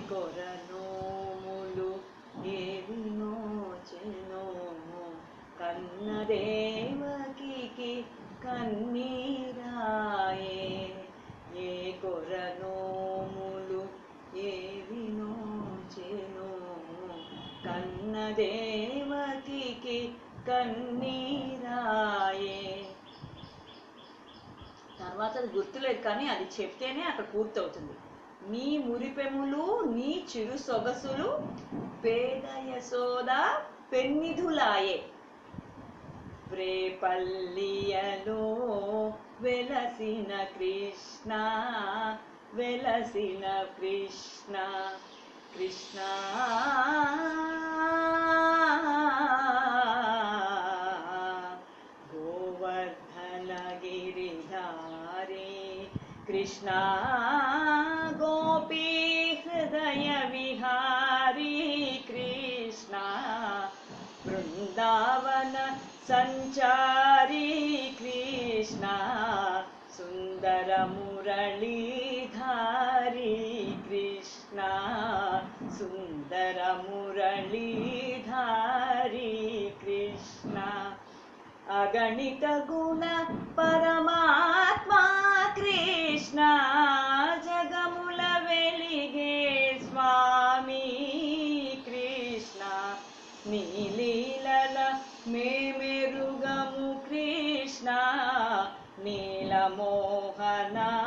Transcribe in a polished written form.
కొరనోములు ఏవి నోచెనో కన్నదేవకి కన్నీరాయే ఏ కొరనోములు ఏవి నోచెనో కన్నదేవకి కన్నీరాయే. తర్వాత అది గుర్తులేదు కానీ అది చెప్తేనే అక్కడ పూర్తవుతుంది. నీ మురిపెములు నీ చిరు సొగసులు పేద యశోద పెన్నిధులాయే ప్రేపల్లియలో వెలసిన కృష్ణ వెలసిన కృష్ణ కృష్ణ గోవర్ధనగిరిధారి కృష్ణ గోపీ హృదయ విహారీ కృష్ణ బృందావన సంచారీ కృష్ణ సుందర మురళీధారీ కృష్ణ సుందర మురళీధారీ కృష్ణ అగణిత గుణ పరమాత్మా కృష్ణ జగముల వెలిగే స్వామి కృష్ణ నీలీలల మేమెరుగము కృష్ణ నీలమోహన